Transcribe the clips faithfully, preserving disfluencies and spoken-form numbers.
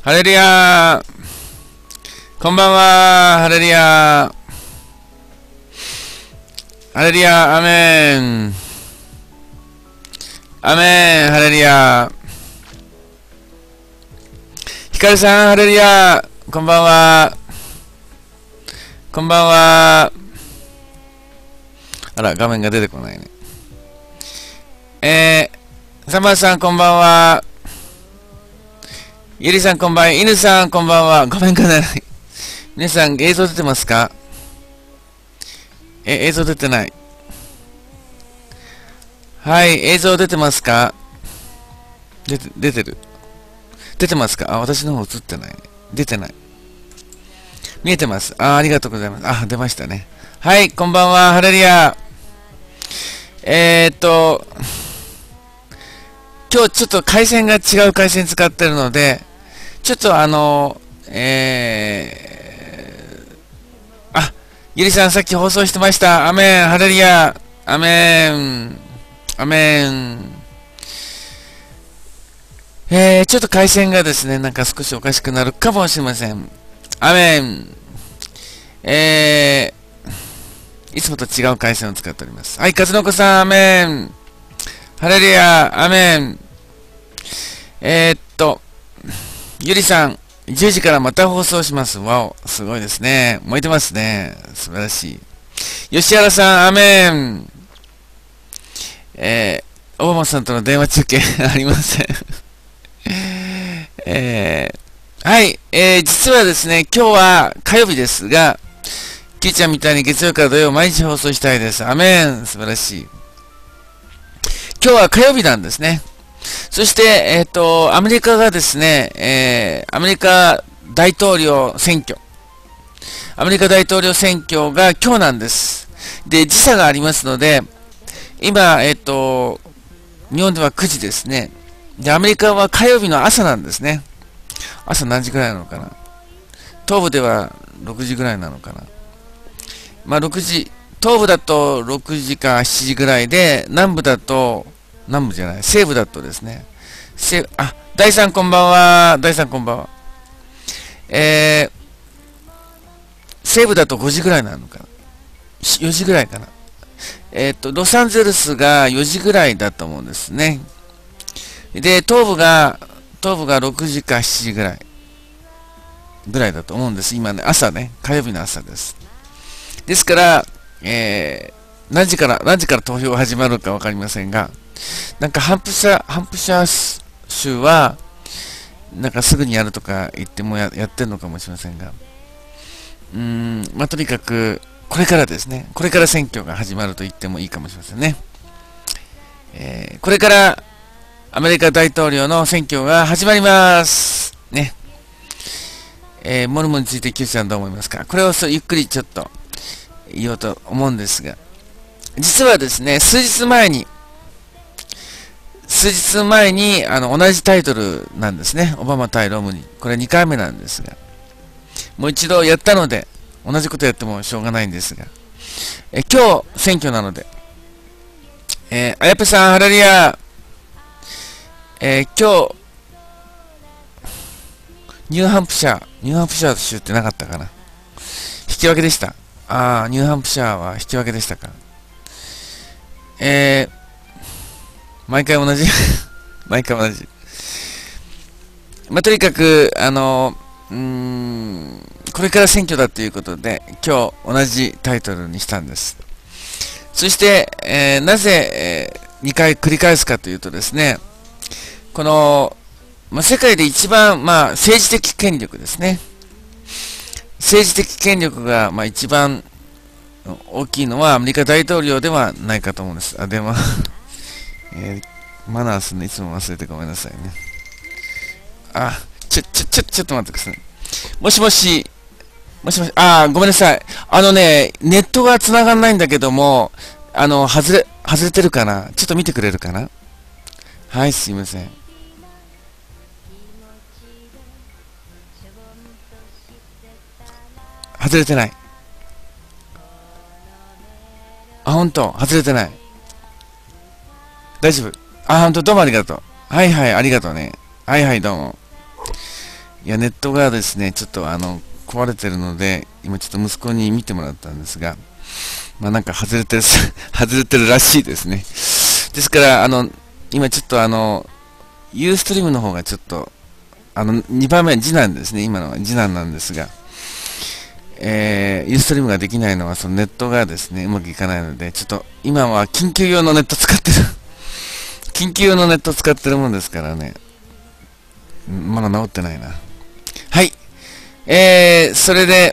ハレルヤー。こんばんは。ハレルヤー。ハレルヤー。アメン。アメン。ハレルヤー。ヒカルさん、ハレルヤー。こんばんは。こんばんは。あら、画面が出てこないね。えー、サンバさん、こんばんは。ゆりさん、こんばんは。犬さん、こんばんは。画面が出ない。皆さん、映像出てますか？え、映像出てない。はい、映像出てますか？出て、出てる。出てますか？あ、私の方映ってないね。出てない。見えてます。あ、ありがとうございます。あ、出ましたね。はい、こんばんは。ハレルヤ。えーっと、今日ちょっと回線が違う回線使ってるので、ちょっとあの、えー、あ、ゆりさんさっき放送してました。アメン、ハレルヤ、アメン、アメン。えー、ちょっと回線がですね、なんか少しおかしくなるかもしれません。アメン。えー、いつもと違う回線を使っております。はい、かずのこさん、アメン。ハレルヤ、アメン。えー、っと、ゆりさん、じゅうじからまた放送します。わお、すごいですね。燃えてますね。素晴らしい。吉原さん、アメン。えー、オバマさんとの電話中継ありません。えー、はい、えー、実はですね、今日は火曜日ですが、キューちゃんみたいに月曜から土曜毎日放送したいです。アメン。素晴らしい。今日は火曜日なんですね。そして、えっと、アメリカがですね、えー、アメリカ大統領選挙。アメリカ大統領選挙が今日なんです。で、時差がありますので、今、えっと、日本ではくじですね。で、アメリカは火曜日の朝なんですね。朝何時ぐらいなのかな。東部ではろくじぐらいなのかな。まあ、ろくじ、東部だとろくじかしちじぐらいで、南部だと、南部じゃない、西部だとですね、西部、あ、大さんこんばんは、大さんこんばんは。えー、西部だとごじぐらいなのかな。よじぐらいかな。えっと、ロサンゼルスがよじぐらいだと思うんですね。で、東部が、東部がろくじかしちじぐらい、ぐらいだと思うんです。今ね、朝ね、火曜日の朝です。ですから、えー、何時から、何時から投票が始まるかわかりませんが、なんかハンプシャー、ハンプシャー州は、なんかすぐにやるとか言っても や, やってるのかもしれませんが、うーん、まあ、とにかく、これからですね、これから選挙が始まると言ってもいいかもしれませんね。えー、これからアメリカ大統領の選挙が始まります。ね。えー、モルモンについてキューちゃんどう思いますか？これをゆっくりちょっと言おうと思うんですが、実はですね、数日前に、数日前にあの同じタイトルなんですね。オバマ対ロムニー。これにかいめなんですが、もう一度やったので、同じことやってもしょうがないんですが、え今日選挙なので、えー、あやぺさん、ハレルヤ、えー、今日、ニューハンプシャー、ニューハンプシャー州ってなかったかな。引き分けでした。ああ、ニューハンプシャーは引き分けでしたか。えー、毎回同じ毎回同じ。まあ、とにかく、あの、うーん、これから選挙だということで、今日同じタイトルにしたんです。そして、えー、なぜ、えー、にかい繰り返すかというとですね、この、まあ、世界で一番、まあ、政治的権力ですね。政治的権力が、まあ、一番大きいのはアメリカ大統領ではないかと思うんです。あ、電話、えー、マナーするのいつも忘れてごめんなさいね。あ、ちょ、ちょ、ちょ、ちょっと待ってください。もしもし、もしもし、あー、ごめんなさい。あのね、ネットが繋がんないんだけども、あの、外れ、外れてるかな？ちょっと見てくれるかな？はい、すいません。外れてない。あ、ほんと、外れてない。大丈夫。あ、ほんと、どうもありがとう。はいはい、ありがとうね。はいはい、どうも。 いや、ネットがですね、ちょっとあの、壊れてるので、今ちょっと息子に見てもらったんですが、まあなんか外れてる、外れてるらしいですね。ですから、あの、今ちょっとあの、ユーストリームの方がちょっと、あの、にばんめ、次男ですね、今のは次男なんですが、えー、ユーストリームができないのは、そのネットがですね、うまくいかないので、ちょっと今は緊急用のネット使ってる。緊急用のネット使ってるもんですからね、まだ治ってないな。はい。えー、それで、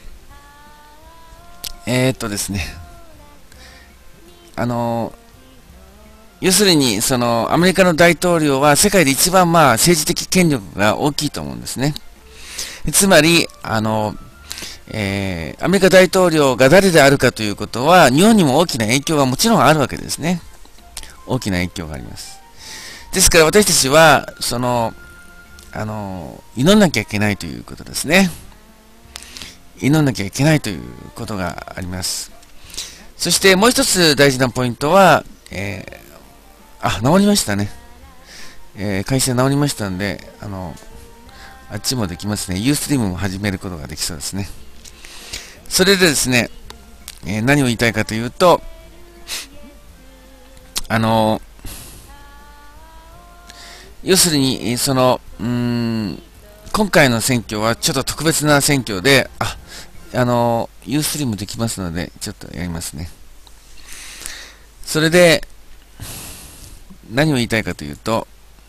えー、っとですね、あのー、要するに、その、アメリカの大統領は世界で一番まあ政治的権力が大きいと思うんですね。つまり、あの、えー、アメリカ大統領が誰であるかということは、日本にも大きな影響がもちろんあるわけですね。大きな影響があります。ですから私たちは、その、あの、祈んなきゃいけないということですね。祈んなきゃいけないということがあります。そしてもう一つ大事なポイントは、えー、あ、治りましたね。えー、回線治りましたんで、あの、あっちもできますね。ユーストリームも始めることができそうですね。それでですね、えー、何を言いたいかというと、あの、要するに、その、うーん、今回の選挙はちょっと特別な選挙で、あ、あの、ユーストリームできますので、ちょっとやりますね。それで、何を言いたいかというと、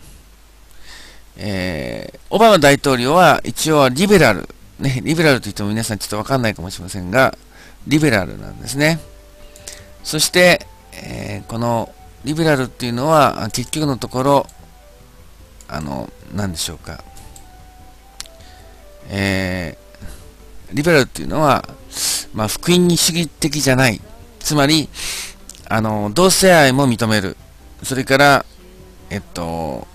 えー、オバマ大統領は一応リベラル、ね、リベラルと言っても皆さんちょっとわかんないかもしれませんが、リベラルなんですね。そして、えー、このリベラルっていうのは、結局のところ、あの、何でしょうか。えー、リベラルっていうのは、まあ、福音主義的じゃない。つまり、あの、同性愛も認める。それから、えっと、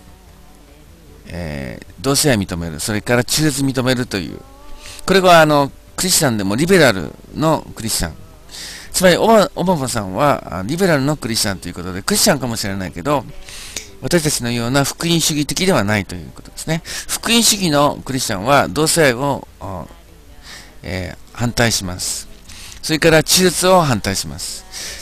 えー、同性愛認める。それから中絶認めるという。これは、あの、クリスチャンでもリベラルのクリスチャン。つまりオバ、オバマさんは、リベラルのクリスチャンということで、クリスチャンかもしれないけど、私たちのような福音主義的ではないということですね。福音主義のクリスチャンは同性愛を、えー、反対します。それから中絶を反対します。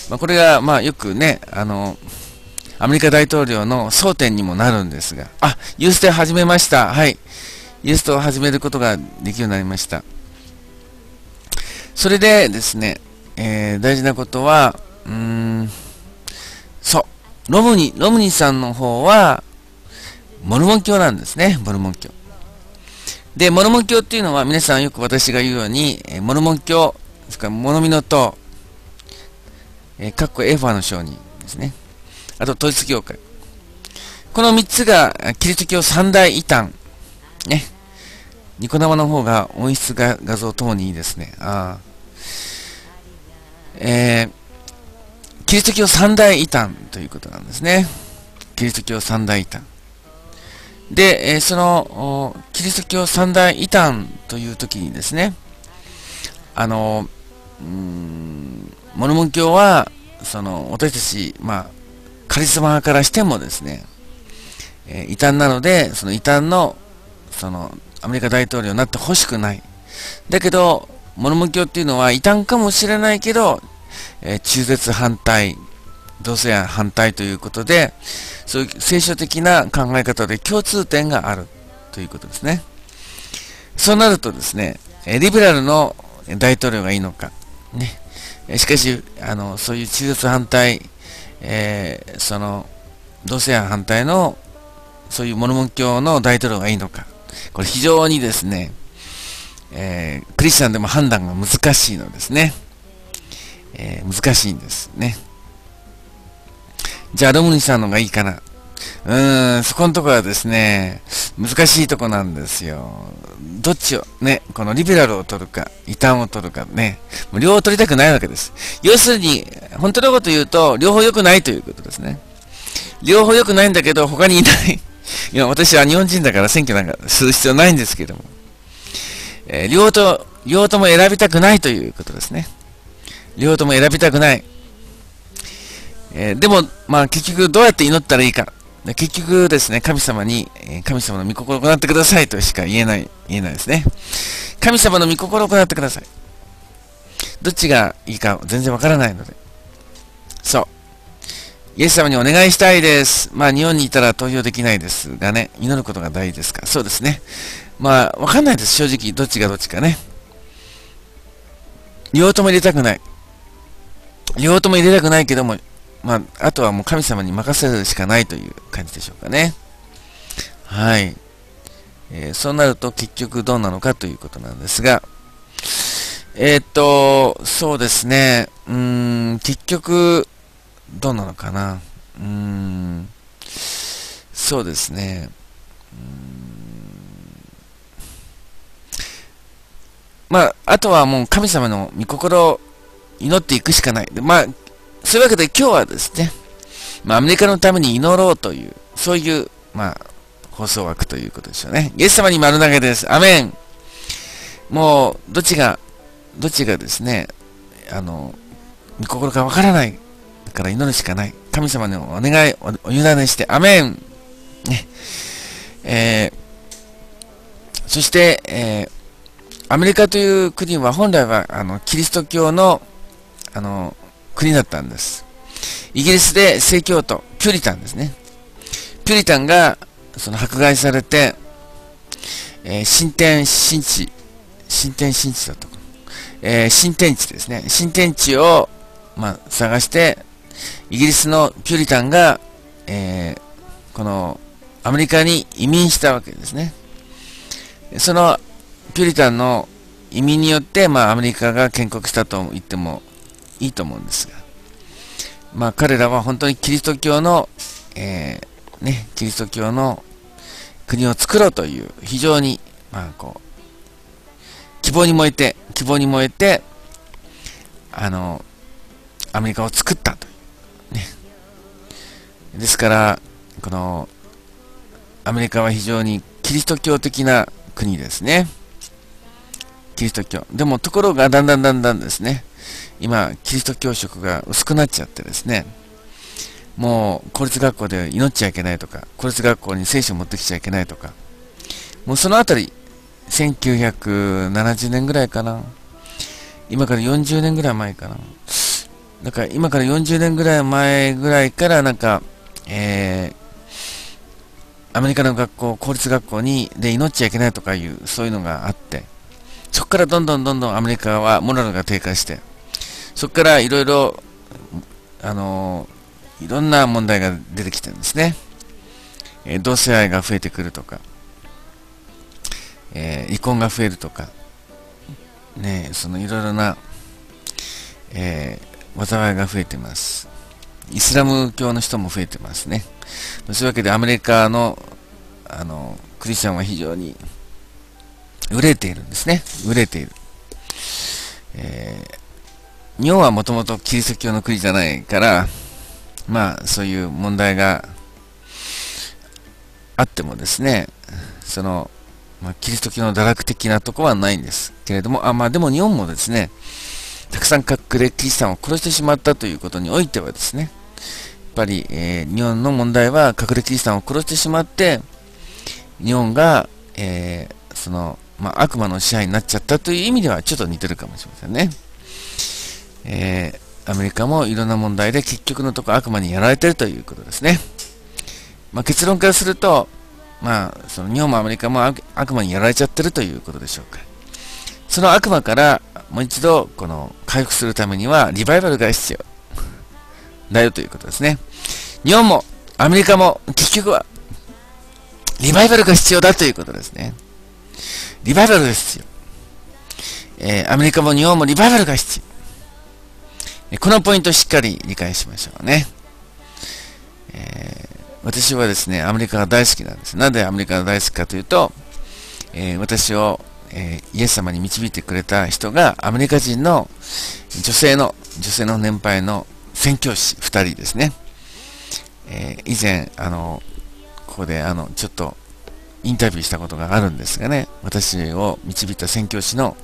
まあ、これが、まあ、よくね、あの、アメリカ大統領の争点にもなるんですが、あ、ユースト始めました。はい。ユーストを始めることができるようになりました。それでですね、えー、大事なことは、うーん、そう。ロムニ、ロムニさんの方は、モルモン教なんですね。モルモン教。で、モルモン教っていうのは、皆さんよく私が言うように、えー、モルモン教、ですから、モノミノと、えー、かっこエファの商人ですね。あと、統一教会。この三つが、キリスト教三大異端。ね。ニコ生の方が音質が画像ともにいいですね。あえー、キリスト教三大異端ということなんですね。キリスト教三大異端。で、えー、その、キリスト教三大異端という時にですね、あの、うーん、モルモン教は、その、私たち、まあ、カリスマ派からしてもですね、えー、異端なので、その異端の、その、アメリカ大統領になってほしくない。だけど、モルモン教っていうのは異端かもしれないけど、えー、中絶反対、同性愛反対ということで、そういう聖書的な考え方で共通点があるということですね。そうなるとですね、リベラルの大統領がいいのか。ね。しかし、あの、そういう中絶反対、えー、その、同性愛反対の、そういうモルモン教の大統領がいいのか。これ非常にですね、えー、クリスチャンでも判断が難しいのですね。えー、難しいんですね。じゃあ、ロムニさんのがいいかな。うーん、そこのところはですね、難しいとこなんですよ。どっちを、ね、このリベラルを取るか、異端を取るかね、もう両方取りたくないわけです。要するに、本当のこと言うと、両方良くないということですね。両方良くないんだけど、他にいない。いや、私は日本人だから選挙なんかする必要ないんですけども。えー、両方と、両方とも選びたくないということですね。両方とも選びたくない。えー、でも、まあ結局どうやって祈ったらいいか。 で結局ですね、神様に、えー神様の御心を行ってくださいとしか言えない、言えないですね。神様の御心を行ってください。どっちがいいか全然わからないので。そう。イエス様にお願いしたいです。まあ、日本にいたら投票できないですがね、祈ることが大事ですから。そうですね。まあ、わかんないです。正直、どっちがどっちかね。両方とも入れたくない。両方とも入れたくないけども、まあ、あとはもう神様に任せるしかないという感じでしょうかね。はい。えー、そうなると結局どうなのかということなんですが、えー、っと、そうですね。うーん、結局、どうなのかな。うーん、そうですね。うーんまあ、あとはもう神様の御心を祈っていくしかない。でまあ、そういうわけで今日はですね、まあ、アメリカのために祈ろうという、そういう、まあ、放送枠ということでしょうね。イエス様に丸投げです。アメン。もう、どっちが、どっちがですね、あの、御心がわからない。だから祈るしかない。神様にお願い、お、お委ねして、アメン。ね。えー、そして、えー、アメリカという国は本来は、あの、キリスト教の、あの、国だったんです。イギリスで正教徒、ピューリタンですね。ピューリタンが、その迫害されて、えー、新天新地、新天新地だとか、えー、新天地ですね。新天地を、まあ、探して、イギリスのピューリタンが、えー、この、アメリカに移民したわけですね。その、ピューリタンの移民によって、まあ、アメリカが建国したと言ってもいいと思うんですが、まあ、彼らは本当にキリスト教の、えー、ね、キリスト教の国を作ろうという、非常に、まあ、こう、希望に燃えて、希望に燃えて、あの、アメリカを作ったという、ね。ですから、この、アメリカは非常にキリスト教的な国ですね。キリスト教。でも、ところが、だんだんだんだんですね、今、キリスト教色が薄くなっちゃってですね、もう、公立学校で祈っちゃいけないとか、公立学校に聖書を持ってきちゃいけないとか、もうそのあたり、せんきゅうひゃくななじゅうねんぐらいかな。今からよんじゅうねんぐらい前かな。なんか、今からよんじゅうねんぐらい前ぐらいから、なんか、えー、アメリカの学校、公立学校に、で祈っちゃいけないとかいう、そういうのがあって、そこからどんどんどんどんアメリカはモラルが低下して、そこからいろいろ、あのー、いろんな問題が出てきてるんですね。えー、同性愛が増えてくるとか、えー、離婚が増えるとか、ね、そのいろいろな、えー、災いが増えています。イスラム教の人も増えてますね。そういうわけでアメリカの、あの、クリスチャンは非常に憂えているんですね。憂えている。えー、日本はもともとキリスト教の国じゃないから、まあ、そういう問題があってもですね、その、まあ、キリスト教の堕落的なところはないんですけれども、あ、まあでも日本もですね、たくさん隠れキリシタンを殺してしまったということにおいてはですね、やっぱり、えー、日本の問題は隠れキリシタンを殺してしまって、日本が、えー、その、まあ、悪魔の支配になっちゃったという意味ではちょっと似てるかもしれませんね。えー、アメリカもいろんな問題で結局のところ悪魔にやられているということですね。まあ、結論からすると、まあ、その日本もアメリカも悪悪魔にやられちゃってるということでしょうか。その悪魔からもう一度この回復するためにはリバイバルが必要だよということですね。日本もアメリカも結局はリバイバルが必要だということですね。リバイバルが必要。えー、アメリカも日本もリバイバルが必要。このポイントをしっかり理解しましょうね。えー私はですね、アメリカが大好きなんです。なぜアメリカが大好きかというと、えー、私を、えー、イエス様に導いてくれた人がアメリカ人の女性の、女性の年配の宣教師ふたりですね。えー、以前、あの、ここであの、ちょっとインタビューしたことがあるんですがね、私を導いた宣教師の、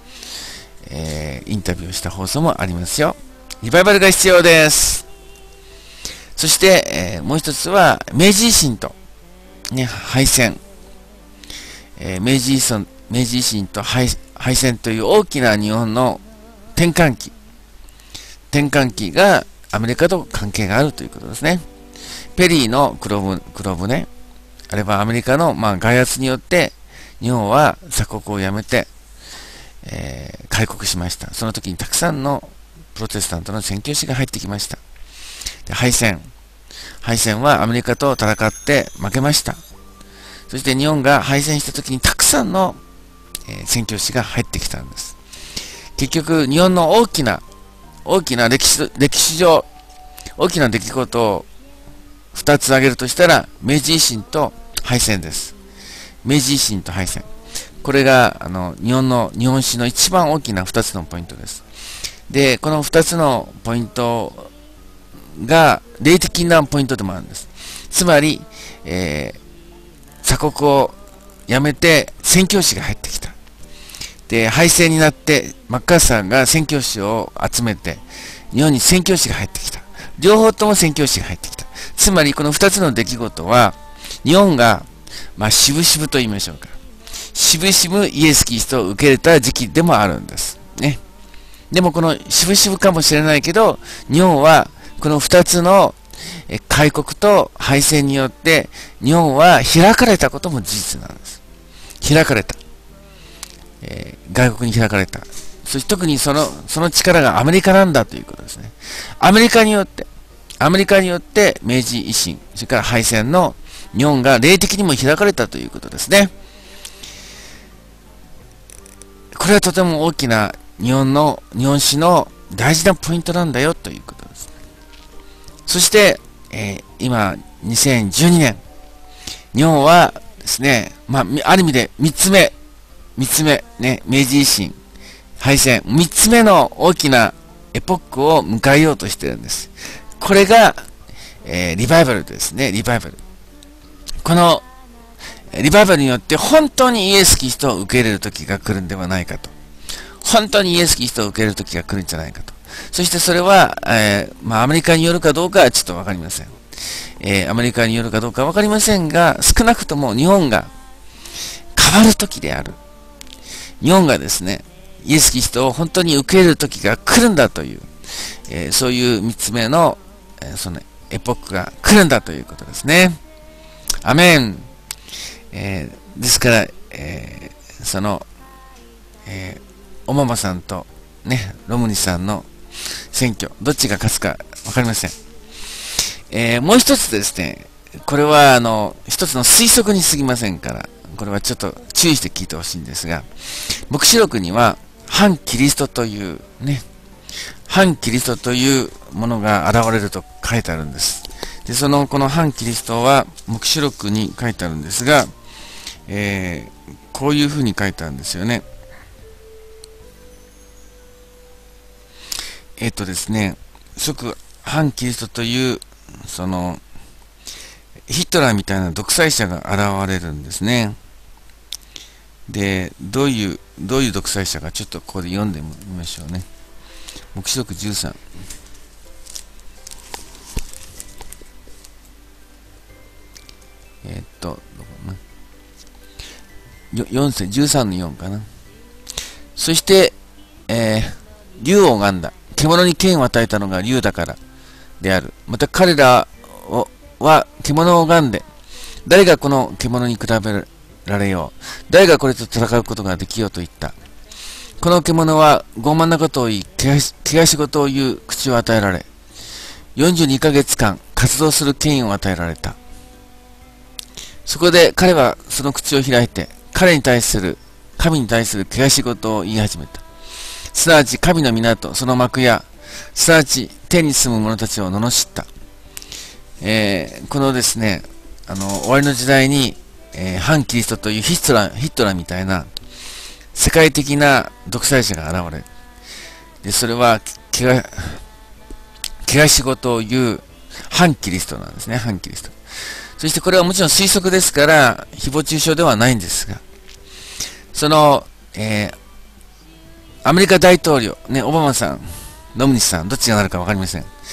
えー、インタビューをした放送もありますよ。リバイバルが必要です。 そして、えー、もう一つは、明治維新と、ね、敗戦。えー、明治維新、明治維新と敗、敗戦という大きな日本の転換期。転換期がアメリカと関係があるということですね。ペリーの黒船、黒船。あれはアメリカの、まあ、外圧によって、日本は鎖国をやめて、えー、開国しました。その時にたくさんのプロテスタントの宣教師が入ってきました。で、敗戦。敗戦はアメリカと戦って負けました。そして日本が敗戦した時にたくさんの、えー、宣教師が入ってきたんです。結局、日本の大きな、大きな歴史、歴史上、大きな出来事を二つ挙げるとしたら、明治維新と敗戦です。明治維新と敗戦。これが、あの、日本の、日本史の一番大きな二つのポイントです。で、この二つのポイントが、霊的なポイントでもあるんです。つまり、えー、鎖国をやめて宣教師が入ってきた。で、敗戦になって、マッカーサーが宣教師を集めて、日本に宣教師が入ってきた。両方とも宣教師が入ってきた。つまり、この二つの出来事は、日本が、まあ、しぶしぶと言いましょうか。しぶしぶイエス・キリストを受け入れた時期でもあるんです。ね。でも、このしぶしぶかもしれないけど、日本は、この二つの開国と敗戦によって、日本は開かれたことも事実なんです。開かれた。えー、外国に開かれた。そして特にその、その力がアメリカなんだということですね。アメリカによって、アメリカによって明治維新、それから敗戦の日本が霊的にも開かれたということですね。これはとても大きな日本の、日本史の大事なポイントなんだよということです。そして、えー、今、にせんじゅうにねん、日本はですね、まあ、ある意味で三つ目、三つ目、ね、明治維新、敗戦、三つ目の大きなエポックを迎えようとしているんです。これが、えー、リバイバルですね、リバイバル。この、リバイバルによって本当にイエス・キリストを受け入れる時が来るんではないかと。本当にイエス・キリストを受け入れる時が来るんじゃないかと。そしてそれは、えー、まあ、アメリカによるかどうかはちょっとわかりません。えー、アメリカによるかどうかわかりませんが、少なくとも日本が変わる時である。日本がですね、イエス・キリストを本当に受け入れる時が来るんだという、えー、そういう三つ目の、えー、そのエポックが来るんだということですね。アメン。えー、ですから、えー、その、えー、おママさんとね、ロムニさんの選挙、どっちが勝つかわかりません。えー、もう一つですね、これはあの、一つの推測に過ぎませんから、これはちょっと注意して聞いてほしいんですが、黙示録には、反キリストというね、反キリストというものが現れると書いてあるんです。で、その、この反キリストは、黙示録に書いてあるんですが、えー、こういうふうに書いてあるんですよね。えっとですね、即反キリストという、その、ヒトラーみたいな独裁者が現れるんですね。で、どういう、どういう独裁者かちょっとここで読んでみましょうね。黙示録じゅうさん。えー、っと、どこかな。よん節、じゅうさんのよんかな。そして、えー、竜を拝んだ。獣に権を与えたのが竜だからである。また彼らをは獣を拝んで、誰がこの獣に比べられよう。誰がこれと戦うことができようと言った。この獣は傲慢なことを言い、汚し事を言う口を与えられ、よんじゅうにかげつかん活動する権威を与えられた。そこで彼はその口を開いて、彼に対する、神に対する汚し事を言い始めた。すなわち神の港、その幕や、すなわち天に住む者たちを罵った。えー、このですね、あの、終わりの時代に、えー、反キリストというヒットラー、ヒットラーみたいな世界的な独裁者が現れる。で、それは、けが、汚し事を言う反キリストなんですね、反キリスト。そしてこれはもちろん推測ですから、誹謗中傷ではないんですが、その、えー、アメリカ大統領、ね、オバマさん、ノムニさん、どっちがなるかわかりません。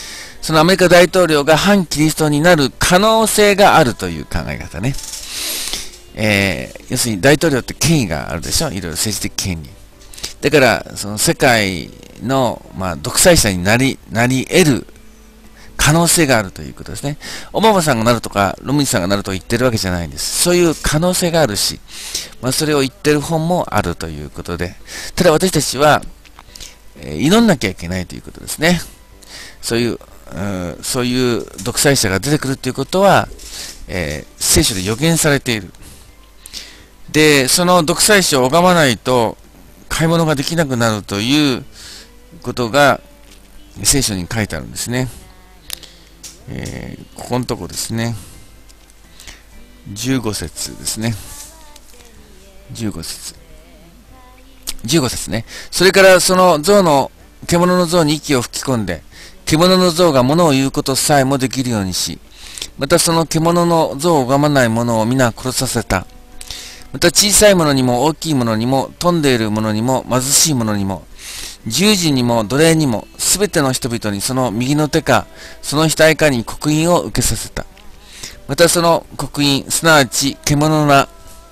そのアメリカ大統領が反キリストになる可能性があるという考え方ね。えー、要するに大統領って権威があるでしょ、いろいろ政治的権利。だから、その世界の、まあ、独裁者になり、なり得る可能性があるということですね。オバマさんがなるとか、ロムニーさんがなると言ってるわけじゃないんです。そういう可能性があるし、まあ、それを言ってる本もあるということで、ただ私たちは、えー、祈んなきゃいけないということですね。そういう、うん、そういう独裁者が出てくるということは、えー、聖書で予言されている。で、その独裁者を拝まないと買い物ができなくなるということが聖書に書いてあるんですね。えー、ここのとこですね。じゅうご節ですね。じゅうご節。じゅうご節ね。それからその像の、獣の像に息を吹き込んで、獣の像が物を言うことさえもできるようにし、またその獣の像を拝まない者を皆殺させた。また小さいものにも大きいものにも、富んでいるものにも、貧しいものにも、従事にも奴隷にも、すべての人々にその右の手か、その額かに刻印を受けさせた。またその刻印、すなわち獣の名、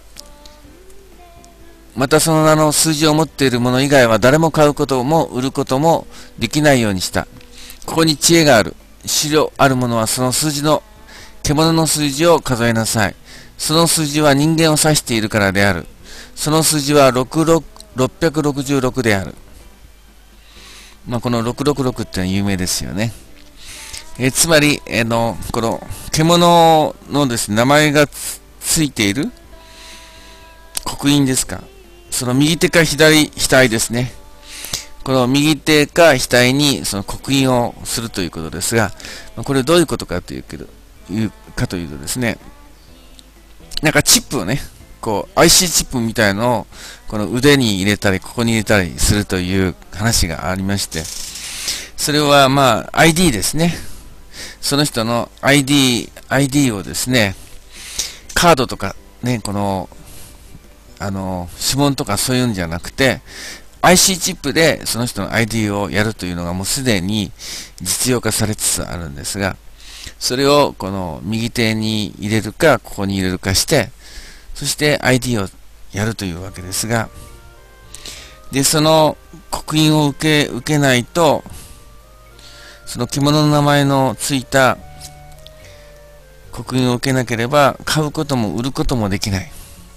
またその名の数字を持っている者以外は誰も買うことも売ることもできないようにした。ここに知恵がある。資料ある者はその数字の、獣の数字を数えなさい。その数字は人間を指しているからである。その数字はろくろくひゃくろくじゅうろくである。まあ、このろくろくろくってのは有名ですよね。えー、つまり、えー、の、この獣のですね、名前が つ, ついている刻印ですか。その右手か左額ですね。この右手か額にその刻印をするということですが、これどういうことかというけど、いうかというとですね、なんかチップをね、こう アイシー チップみたいのをこの腕に入れたり、ここに入れたりするという話がありまして、それはまあ アイディー ですね。その人の アイディー、アイディー をですね、カードとかね、この、あの、指紋とかそういうんじゃなくて、アイシー チップでその人の アイディー をやるというのがもうすでに実用化されつつあるんですが、それをこの右手に入れるか、ここに入れるかして、そして アイディー をやるというわけですが、で、その刻印を受け、受けないと、その獣の名前のついた刻印を受けなければ、買うことも売ることもできない。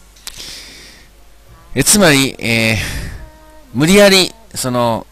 えつまり、えー、無理やり、その、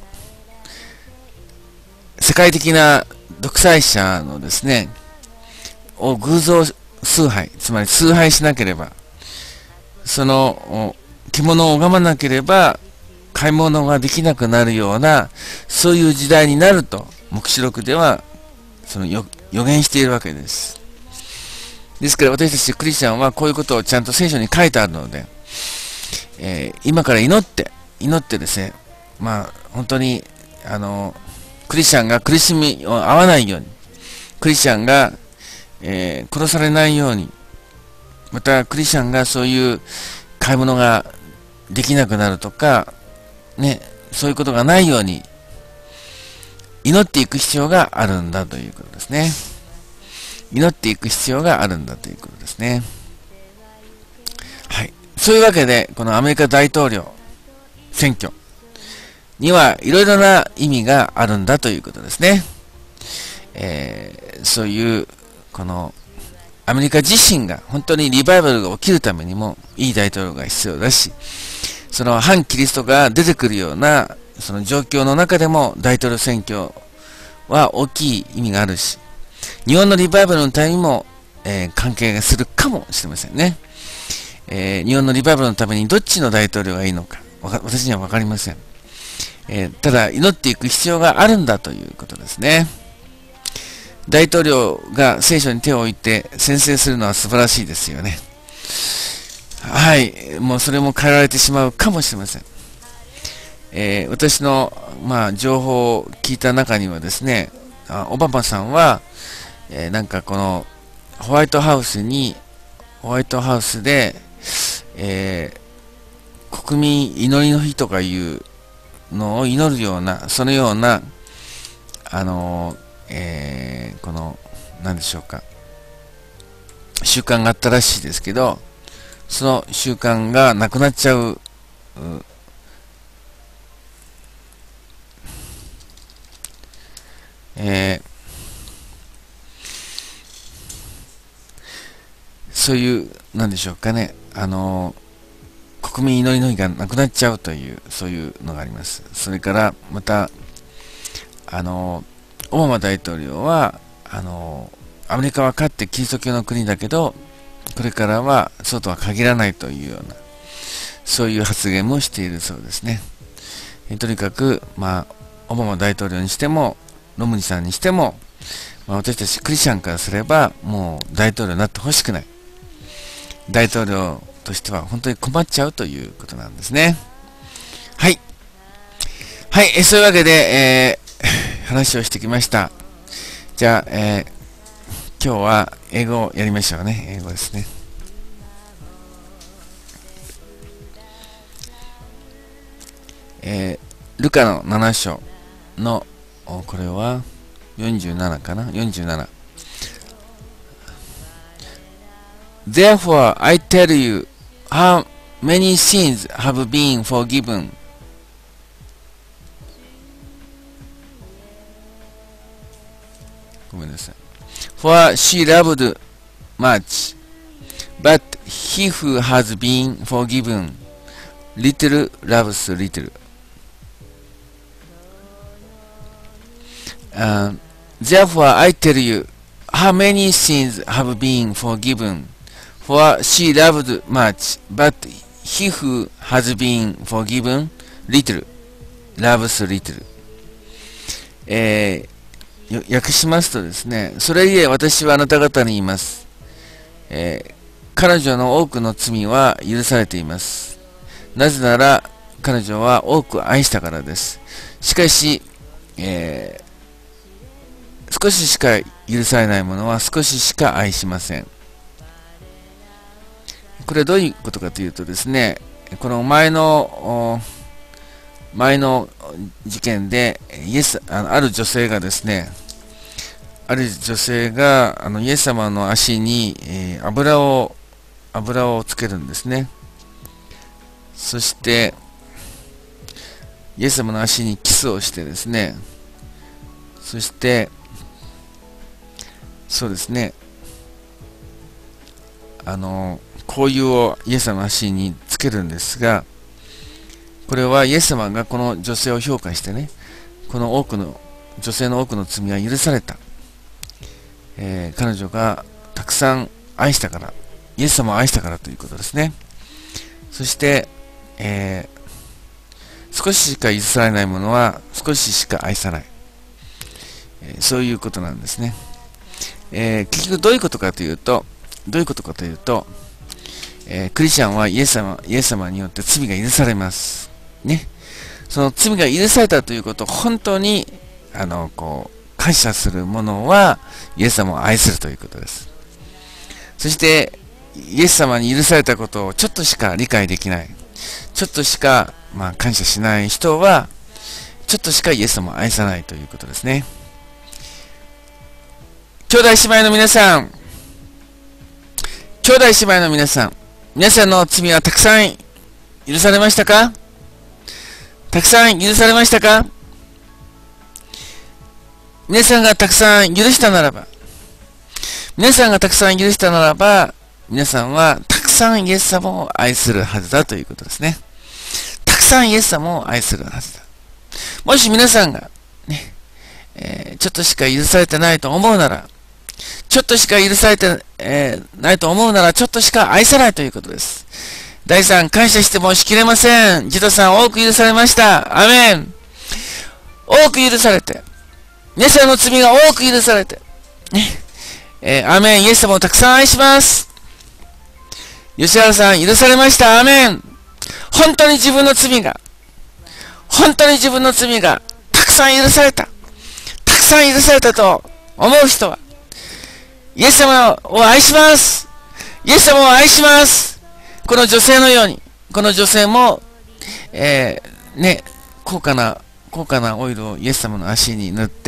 世界的な独裁者のですね、を偶像崇拝、つまり崇拝しなければ、その、獣を拝まなければ、買い物ができなくなるような、そういう時代になると、黙示録では、その予言しているわけです。ですから私たちクリスチャンはこういうことをちゃんと聖書に書いてあるので、えー、今から祈って、祈ってですね、まあ、本当に、あの、クリスチャンが苦しみを合わないように、クリスチャンが、えー、殺されないように、またクリスチャンがそういう買い物ができなくなるとか、ね、そういうことがないように、祈っていく必要があるんだということですね。祈っていく必要があるんだということですね。はい。そういうわけで、このアメリカ大統領選挙にはいろいろな意味があるんだということですね。えー、そういう、この、アメリカ自身が本当にリバイバルが起きるためにもいい大統領が必要だし、その反キリストが出てくるようなその状況の中でも大統領選挙は大きい意味があるし、日本のリバイバルのためにも、えー、関係がするかもしれませんね。えー、日本のリバイバルのためにどっちの大統領がいいのか、私には分かりません。えー、ただ祈っていく必要があるんだということですね。大統領が聖書に手を置いて宣誓するのは素晴らしいですよね。はい、もうそれも変えられてしまうかもしれません。えー、私の、まあ、情報を聞いた中にはですね、あオバマさんは、えー、なんかこのホワイトハウスに、ホワイトハウスで、えー、国民祈りの日とかいうのを祈るような、そのような、あのえー、この、何でしょうか、習慣があったらしいですけど、その習慣がなくなっちゃう、うえー、そういう、なんでしょうかね、あの、国民祈りの日がなくなっちゃうという、そういうのがあります。それから、また、あの、オバマ大統領は、あの、アメリカはかってキリスト教の国だけど、これからはそうとは限らないというような、そういう発言もしているそうですね。えとにかく、まあ、オバマ大統領にしても、ロムニさんにしても、まあ、私たちクリスチャンからすれば、もう大統領になってほしくない。大統領としては本当に困っちゃうということなんですね。はい。はい、えそういうわけで、えー、話をしてきました。じゃあ、えー今日は英語をやりましょうね。英語ですね。えー、ルカのなな章の、これはよんじゅうななかな ?よんじゅうなな。Therefore, I tell you how many sins have been forgiven. ごめんなさい。For she loved much, but he who has been forgiven little loves little. Uh, therefore I tell you, how many sins have been forgiven? For she loved much, but he who has been forgiven little loves little. えー訳しますとですね、それゆえ私はあなた方に言います。えー、彼女の多くの罪は許されています。なぜなら彼女は多く愛したからです。しかし、えー、少ししか許されないものは少ししか愛しません。これはどういうことかというとですね、この前の前の事件でイエス あの、ある女性がですね、ある女性があのイエス様の足に、えー、油を油をつけるんですね。そしてイエス様の足にキスをしてですね、そしてそうですね、あの香油をイエス様の足につけるんですが、これはイエス様がこの女性を評価してね、この多くの女性の多くの罪は許された、えー、彼女がたくさん愛したから、イエス様を愛したからということですね。そして、えー、少ししか許されないものは少ししか愛さない、えー、そういうことなんですね。えー、結局どういうことかというとどういうことかというと、えー、クリスチャンはイエス様、イエス様によって罪が許されますね。その罪が許されたということを本当にあのこう感謝する者はイエス様を愛するということです。そしてイエス様に許されたことをちょっとしか理解できない、ちょっとしか、まあ、感謝しない人はちょっとしかイエス様を愛さないということですね。兄弟姉妹の皆さん、兄弟姉妹の皆さん、皆さんの罪はたくさん許されましたか？たくさん許されましたか？皆さんがたくさん許したならば、皆さんがたくさん許したならば、皆さんはたくさんイエス様を愛するはずだということですね。たくさんイエス様を愛するはずだ。もし皆さんが、ねえー、ちょっとしか許されてないと思うなら、ちょっとしか許されて、えー、ないと思うなら、ちょっとしか愛さないということです。だいさん、感謝してもしきれません。ジトさん、多く許されました。アメン。多く許されて、皆さんの罪が多く許されて、ねえー、アメン。イエス様をたくさん愛します。吉原さん、許されました。アメン。本当に自分の罪が、本当に自分の罪がたくさん許された。たくさん許されたと思う人は、イエス様を愛します。イエス様を愛します。この女性のように、この女性も、えー、ね、高価な、高価なオイルをイエス様の足に塗って、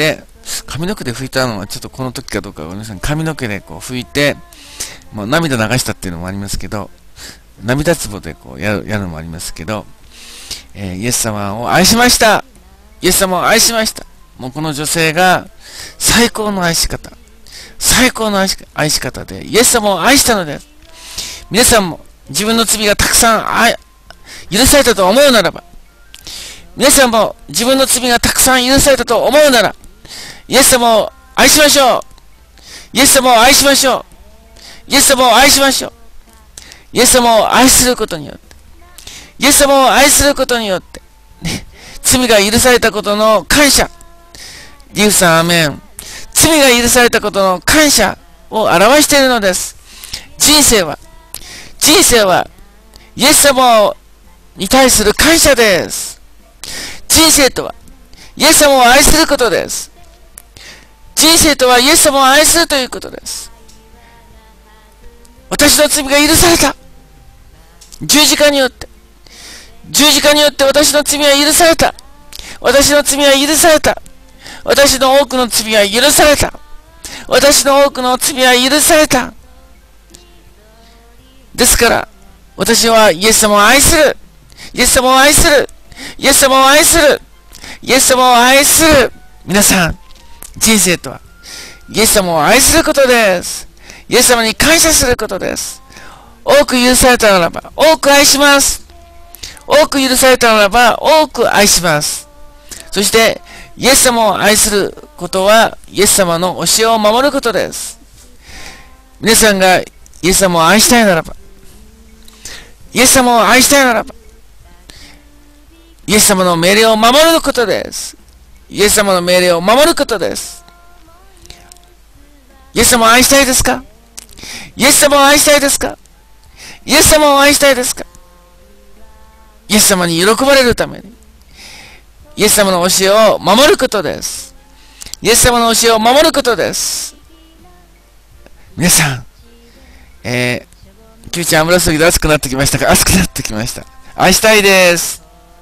髪の毛で拭いたのはちょっとこの時かどうかごめんなさい。髪の毛でこう拭いて、もう涙流したっていうのもありますけど、涙壺でこうやる、やるのもありますけど、えー、イエス様を愛しました。イエス様を愛しました。もうこの女性が最高の愛し方、最高の愛し、愛し方で、イエス様を愛したのです。皆さんも自分の罪がたくさん愛許されたと思うならば、皆さんも自分の罪がたくさん許されたと思うなら、イエス様を愛しましょう。イエス様を愛しましょう。イエス様を愛しましょう。イエス様を愛することによって、イエス様を愛することによって、ね、罪が許されたことの感謝。リュウさん、アーメン。罪が許されたことの感謝を表しているのです。人生は、人生は、イエス様に対する感謝です。人生とは、イエス様を愛することです。人生とは、イエス様を愛するということです。私の罪が許された。十字架によって、十字架によって私の罪は許された。私の罪は許された。私の多くの罪は許された。私の多くの罪は許された。ですから、私はイエス様を愛する。イエス様を愛する。イエス様を愛する。イエス様を愛する。皆さん、人生とは、イエス様を愛することです。イエス様に感謝することです。多く許されたならば、多く愛します。多く許されたならば、多く愛します。そして、イエス様を愛することは、イエス様の教えを守ることです。皆さんがイエス様を愛したいならば、イエス様を愛したいならば、イエス様の命令を守ることです。イエス様の命令を守ることです。イエス様を愛したいですか？イエス様を愛したいですか？イエス様を愛したいですか？イエス様に喜ばれるために、イエス様の教えを守ることです。イエス様の教えを守ることです。皆さん、えー、キュウちゃん油すぎで熱くなってきましたか？熱くなってきました。愛したいです。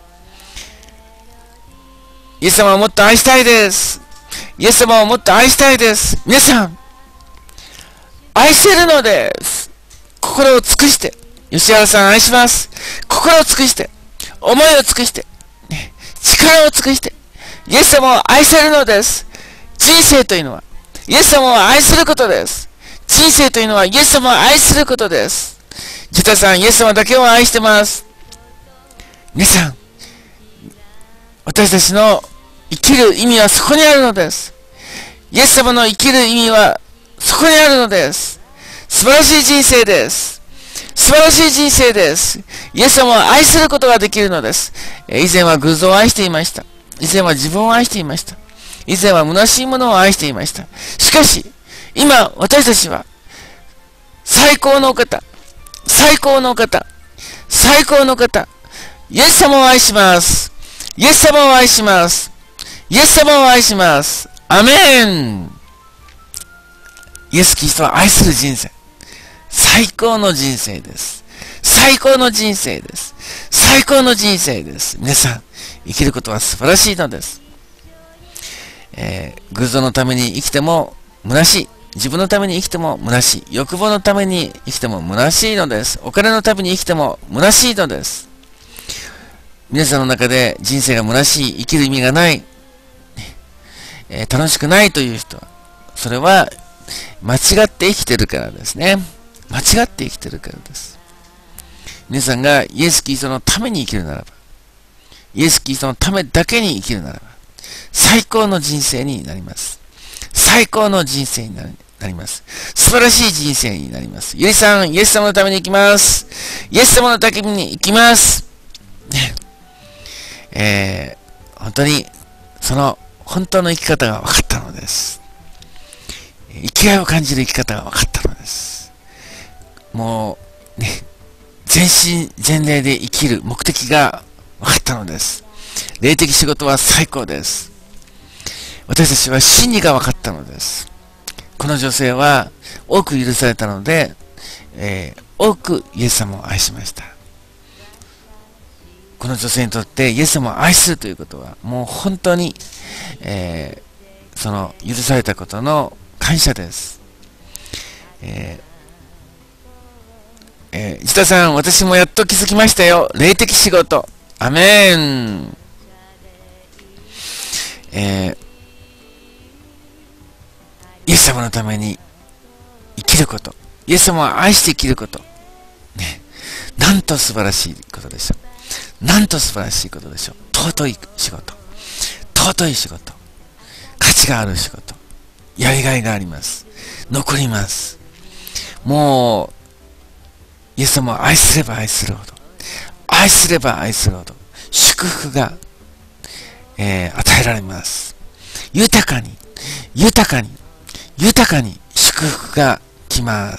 イエス様をもっと愛したいです。イエス様をもっと愛したいです。皆さん、愛してるのです。心を尽くして、吉原さん愛します。心を尽くして、思いを尽くして、力を尽くして、イエス様を愛せるのです。人生というのは、イエス様を愛することです。人生というのは、イエス様を愛することです。ジュタさん、イエス様だけを愛してます。皆さん、私たちの生きる意味はそこにあるのです。イエス様の生きる意味はそこにあるのです。素晴らしい人生です。素晴らしい人生です。イエス様を愛することができるのです。以前は偶像を愛していました。以前は自分を愛していました。以前は虚しいものを愛していました。しかし、今私たちは最高のお方、最高のお方、最高のお方、イエス様を愛します。イエス様を愛します。イエス様を愛します。アメン。イエス・キリストは愛する人生。最高の人生です。最高の人生です。最高の人生です。皆さん、生きることは素晴らしいのです。えー、偶像のために生きても虚しい。自分のために生きても虚しい。欲望のために生きても虚しいのです。お金のために生きても虚しいのです。皆さんの中で人生が虚しい、生きる意味がない、えー、楽しくないという人は、それは間違って生きてるからですね。間違って生きてるからです。皆さんがイエス・キリストのために生きるならば、イエス・キリストのためだけに生きるならば、最高の人生になります。最高の人生になります。素晴らしい人生になります。ゆりさん、イエス様のために生きます。イエス様のために生きます。ね、えー、本当に、その、本当の生き方が分かったのです。生きがいを感じる生き方が分かったのです。もう、ね、全身全霊で生きる目的が分かったのです。霊的仕事は最高です。私たちは真理が分かったのです。この女性は多く許されたので、えー、多くイエス様を愛しました。この女性にとってイエス様を愛するということは、もう本当に、えー、 その許されたことの感謝です。えーえー、石田さん、私もやっと気づきましたよ。霊的仕事。アメン。えー、イエス様のために生きること。イエス様を愛して生きること。ね。なんと素晴らしいことでしょう。なんと素晴らしいことでしょう。尊い仕事。尊い仕事。価値がある仕事。やりがいがあります。残ります。もう、イエス様を愛すれば愛するほど、愛すれば愛するほど、祝福が、えー、与えられます。豊かに、豊かに、豊かに祝福が来ます。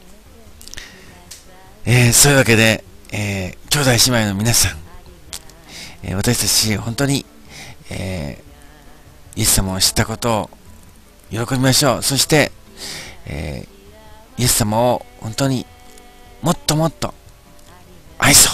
えー、そういうわけで、えー、兄弟姉妹の皆さん、えー、私たち本当に、えー、イエス様を知ったことを喜びましょう。そして、えー、イエス様を本当にもっともっと愛そう。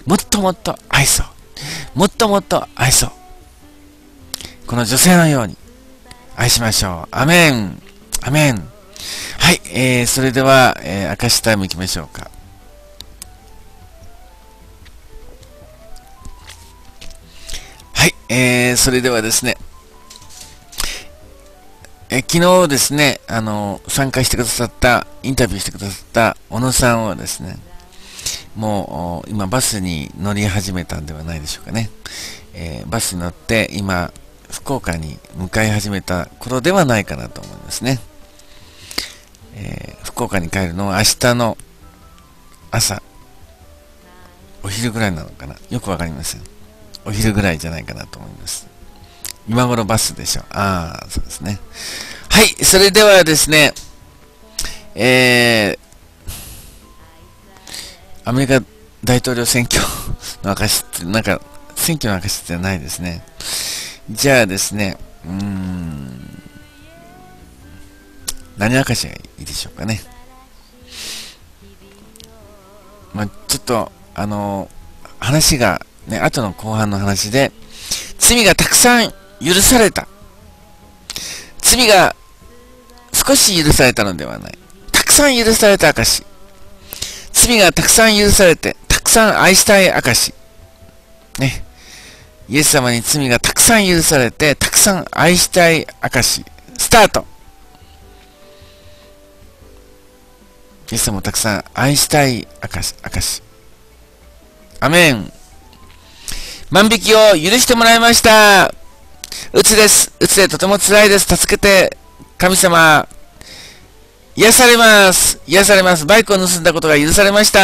もっともっと愛そう。もっともっと愛そう。この女性のように愛しましょう。アメン。アメン。はい、えー、それでは、えー、明かしタイム行きましょうか。はい、えー、それではですね、え昨日ですね、あの、参加してくださった、インタビューしてくださった小野さんはですね、もう今バスに乗り始めたんではないでしょうかね。えー、バスに乗って今、福岡に向かい始めたことではないかなと思いますね。えー、福岡に帰るのは明日の朝、お昼ぐらいなのかな。よくわかりません。お昼ぐらいじゃないかなと思います。今頃バスでしょ。ああ、そうですね。はい、それではですね、えー、アメリカ大統領選挙の証って、なんか、選挙の証ってないですね。じゃあですね、うーん、何証がいいでしょうかね。まあ、ちょっと、あのー、話が、ね、後の後半の話で、罪がたくさん許された。罪が少し許されたのではない。たくさん許された証。罪がたくさん許されて、たくさん愛したい証。ね。イエス様に罪がたくさん許されて、たくさん愛したい証。スタート。イエス様をたくさん愛したい証。証。アメン。万引きを許してもらいました。うつです。うつでとても辛いです。助けて。神様。癒されます。癒されます。バイクを盗んだことが許されました。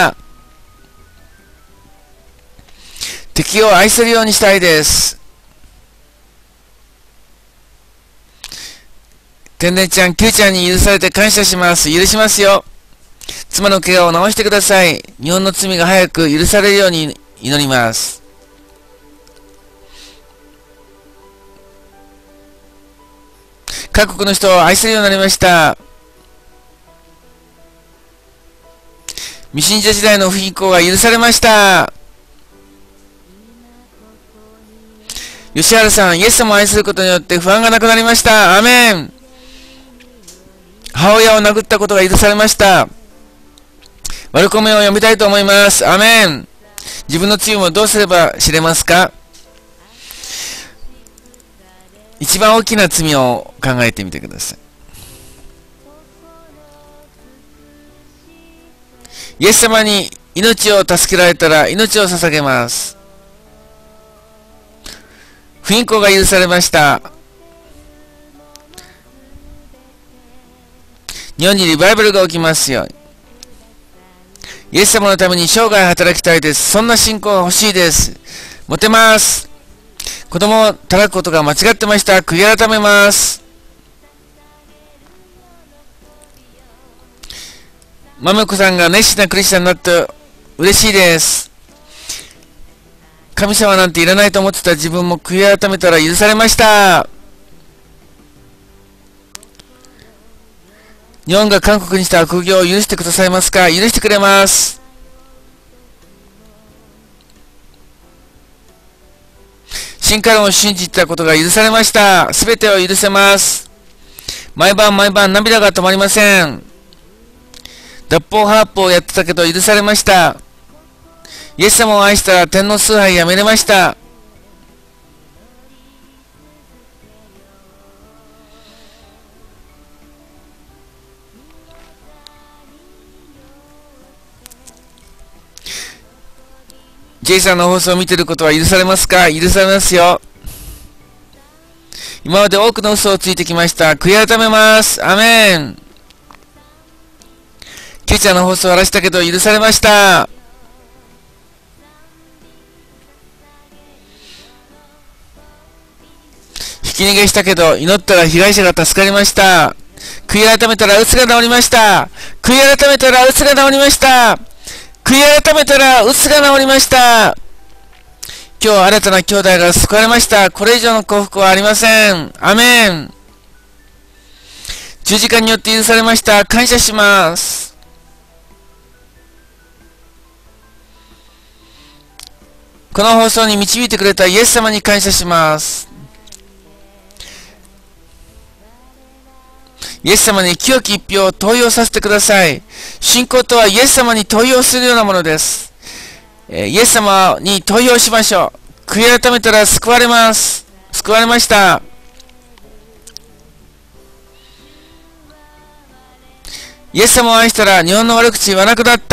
敵を愛せるようにしたいです。天然ちゃん、キューちゃんに許されて感謝します。許しますよ。妻の怪我を治してください。日本の罪が早く許されるように祈ります。各国の人を愛せるようになりました。未信者時代の不貧困が許されました。吉原さん、イエス様を愛することによって不安がなくなりました。アーメン。母親を殴ったことが許されました。悪コメを読みたいと思います。アーメン。自分の罪もどうすれば知れますか？一番大きな罪を考えてみてください。イエス様に命を助けられたら命を捧げます。不貧困が許されました。日本にリバイバルが起きますように。イエス様のために生涯働きたいです。そんな信仰が欲しいです。モテます。子供を叩くことが間違ってました。悔い改めます。まめこさんが熱心なクリスチャンになって嬉しいです。神様なんていらないと思ってた自分も悔い改めたら許されました。日本が韓国にした悪行を許してくださいますか？許してくれます。 進化論を信じたことが許されました。すべてを許せます。毎晩毎晩涙が止まりません。脱法ハープをやってたけど許されました。イエス様を愛したら天皇崇拝やめれました。J さんの放送を見てることは許されますか？許されますよ。今まで多くの嘘をついてきました。悔い改めます。アメン。Q ちゃんの放送を荒らしたけど許されました。ひき逃げしたけど祈ったら被害者が助かりました。悔い改めたら鬱が治りました。悔い改めたら鬱が治りました。悔い改めたら鬱が治りました。今日新たな兄弟が救われました。これ以上の幸福はありません。アメン。十字架によって許されました。感謝します。この放送に導いてくれたイエス様に感謝します。イエス様に清き一票を投与させてください。信仰とはイエス様に投与するようなものです。えー、イエス様に投与しましょう。悔い改めたら救われます。救われました。イエス様を愛したら日本の悪口言わなくなった。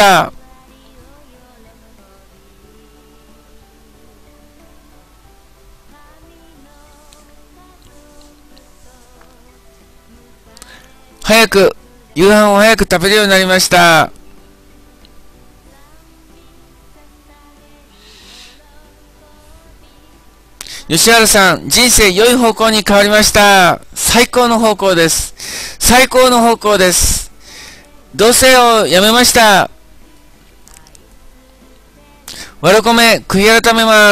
早く、夕飯を早く食べるようになりました。吉原さん、人生良い方向に変わりました。最高の方向です。最高の方向です。同棲をやめました。わらこめ、悔い改めます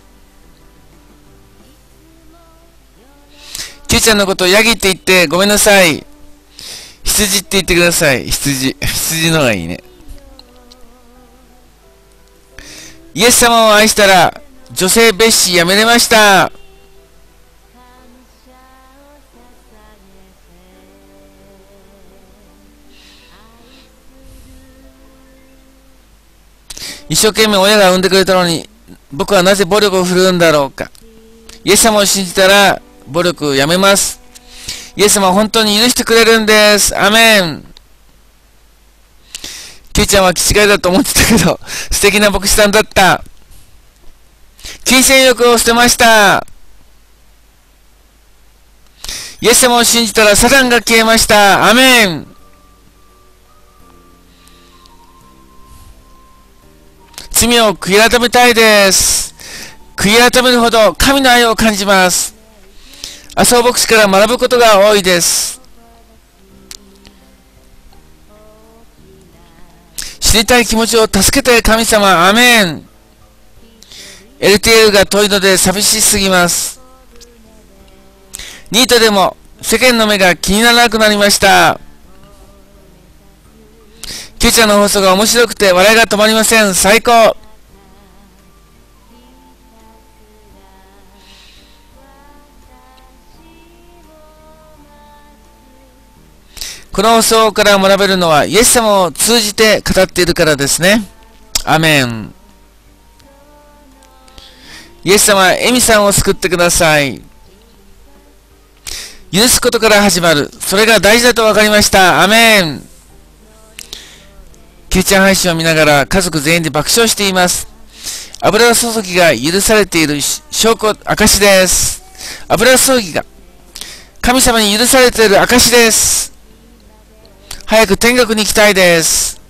。Qちゃんのことをヤギって言ってごめんなさい。羊って言ってください。羊。羊のがいいね。イエス様を愛したら、女性蔑視やめれました。一生懸命親が産んでくれたのに、僕はなぜ暴力を振るうんだろうか。イエス様を信じたら、暴力をやめます。イエス様は本当に許してくれるんです。アメン。Qちゃんは気違いだと思ってたけど、素敵な牧師さんだった。金銭欲を捨てました。イエス様を信じたらサタンが消えました。アメン。罪を悔い改めたいです。悔い改めるほど神の愛を感じます。麻生牧師から学ぶことが多いです。知りたい気持ちを助けて神様。アメン。エルティーエル が遠いので寂しすぎます。ニートでも世間の目が気にならなくなりました。Qちゃんの放送が面白くて笑いが止まりません。最高。この放送から学べるのはイエス様を通じて語っているからですね。アメン。イエス様はエミさんを救ってください。許すことから始まる。それが大事だと分かりました。アメン。Qちゃん配信を見ながら家族全員で爆笑しています。油注ぎが許されている証拠、証です。油注ぎが神様に許されている証です。早く天国に行きたいです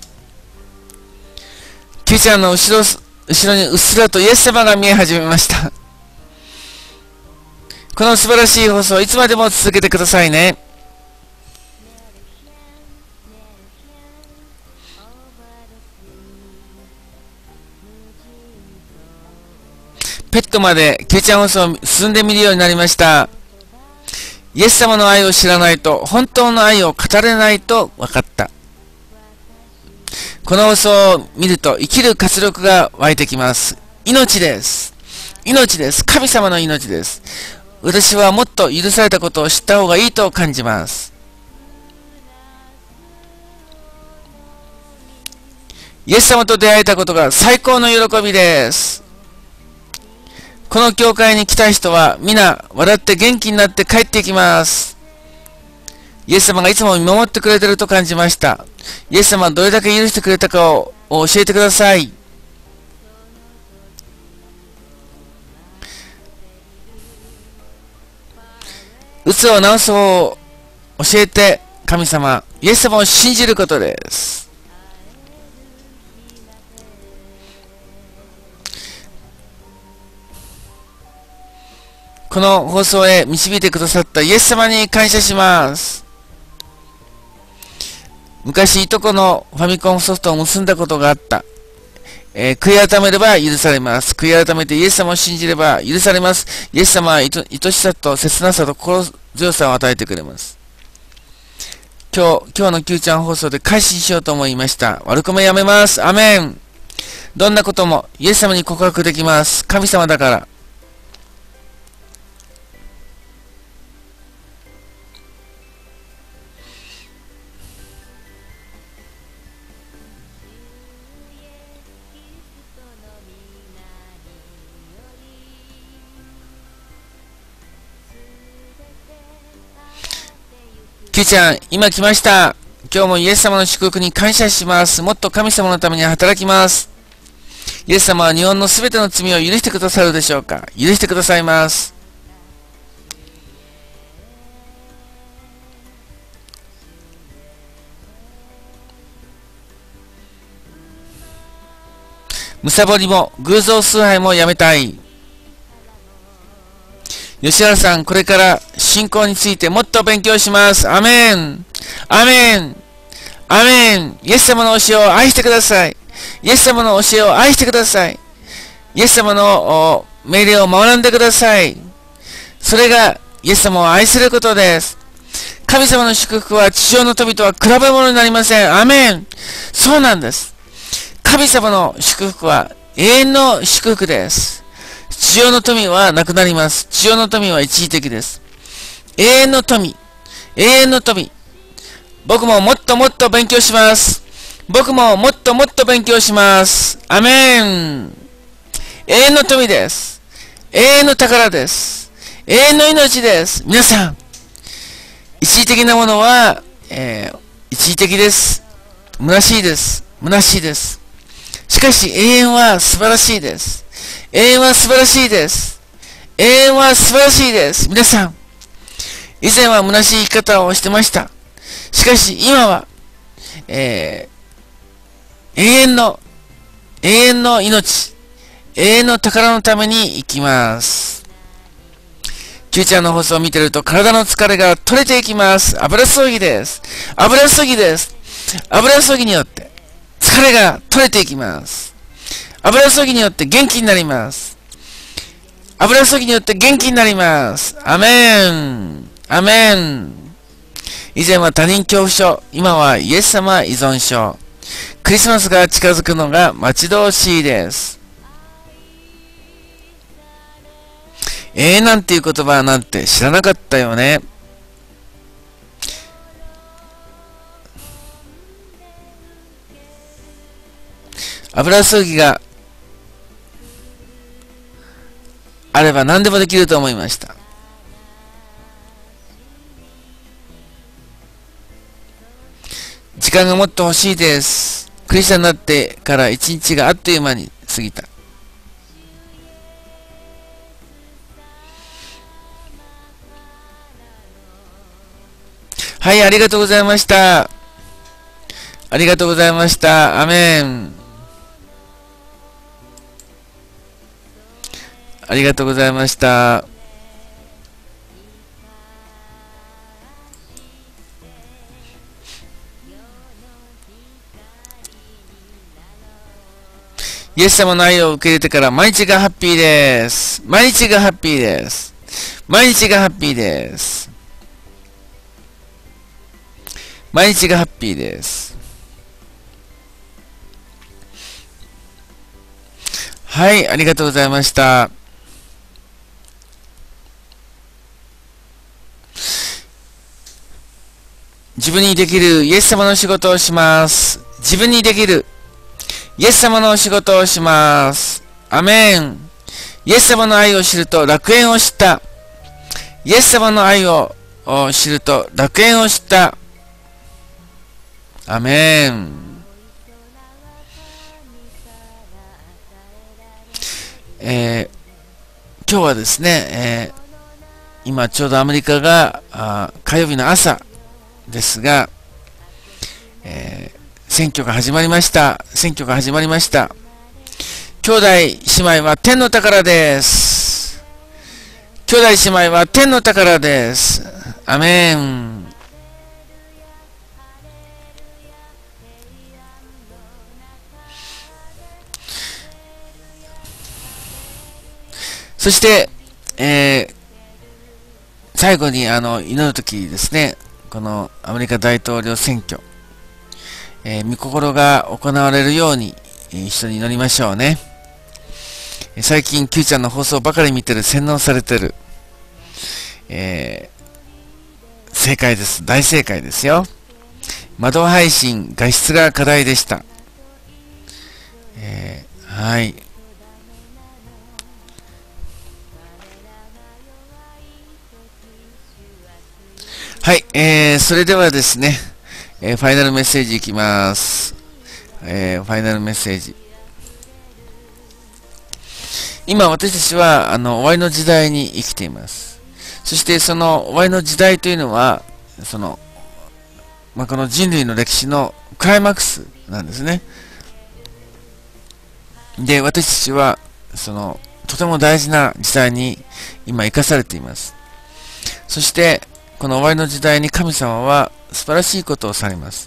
。Qちゃんの後ろ、後ろにうっすらとイエス様が見え始めました。この素晴らしい放送をいつまでも続けてくださいね。ペットまでQちゃん放送を進んでみるようになりました。イエス様の愛を知らないと、本当の愛を語れないと分かった。この放送を見ると生きる活力が湧いてきます。命です。 命です。神様の命です。私はもっと許されたことを知った方がいいと感じます。イエス様と出会えたことが最高の喜びです。この教会に来た人は皆笑って元気になって帰っていきます。イエス様がいつも見守ってくれていると感じました。イエス様はどれだけ許してくれたかを教えてください。うつを治す方を教えて神様、イエス様を信じることです。この放送へ導いてくださったイエス様に感謝します。昔いとこのファミコンソフトを結んだことがあった。えー、悔い改めれば許されます。悔い改めてイエス様を信じれば許されます。イエス様は愛しさと切なさと心強さを与えてくれます。今日、今日の Q ちゃん放送で改心しようと思いました。悪くもやめます。アメン。どんなこともイエス様に告白できます。神様だから。Q ちゃん、今来ました。今日もイエス様の祝福に感謝します。もっと神様のために働きます。イエス様は日本のすべての罪を許してくださるでしょうか。許してくださいます。むさぼりも偶像崇拝もやめたい。吉原さん、これから信仰についてもっと勉強します。アメン。アメン。アメン。イエス様の教えを愛してください。イエス様の教えを愛してください。イエス様の命令を学んでください。それがイエス様を愛することです。神様の祝福は地上の富とは比べ物になりません。アメン。そうなんです。神様の祝福は永遠の祝福です。地上の富はなくなります。地上の富は一時的です。永遠の富。永遠の富。僕ももっともっと勉強します。僕ももっともっと勉強します。アメン。永遠の富です。永遠の宝です。永遠の命です。皆さん、一時的なものは、えー、一時的です。虚しいです。虚しいです。しかし永遠は素晴らしいです。永遠は素晴らしいです。永遠は素晴らしいです。皆さん、以前は虚しい生き方をしてました。しかし今は、えー、永遠の、永遠の命、永遠の宝のために生きます。Q ちゃんの放送を見てると体の疲れが取れていきます。油注ぎです。油注ぎです。油注ぎによって疲れが取れていきます。油注ぎによって元気になります。油注ぎによって元気になります。アメン。アメン。以前は他人恐怖症、今はイエス様依存症。クリスマスが近づくのが待ち遠しいです。永遠なんていう言葉なんて知らなかったよね。油注ぎがあれば何でもできると思いました。時間がもっと欲しいです。クリスチャンになってから一日があっという間に過ぎた。はい、ありがとうございました。ありがとうございました。アメン。ありがとうございました。イエス様の愛を受け入れてから毎日がハッピーです。毎日がハッピーです。毎日がハッピーです。毎日がハッピーです。はい、ありがとうございました。 自分にできるイエス様の仕事をします。自分にできるイエス様の仕事をします。アメン。イエス様の愛を知ると楽園を知った。イエス様の愛を知ると楽園を知った。アメン。えー、今日はですね、えー、今ちょうどアメリカがあ火曜日の朝ですが、えー、選挙が始まりました。選挙が始まりました。兄弟姉妹は天の宝です。兄弟姉妹は天の宝です。アメン。そして、えー、最後にあの祈るときですね、このアメリカ大統領選挙、えー、御心が行われるように一緒に祈りましょうね。最近 Q ちゃんの放送ばかり見てる、洗脳されてる、えー、正解です。大正解ですよ。窓配信画質が課題でした。えー、はい。はい、えー、それではですね、えー、ファイナルメッセージいきます。えー、ファイナルメッセージ。今私たちはあの終わりの時代に生きています。そしてその終わりの時代というのは、その、まあ、この人類の歴史のクライマックスなんですね。で、私たちはそのとても大事な時代に今生かされています。そしてこの終わりの時代に神様は素晴らしいことをされます。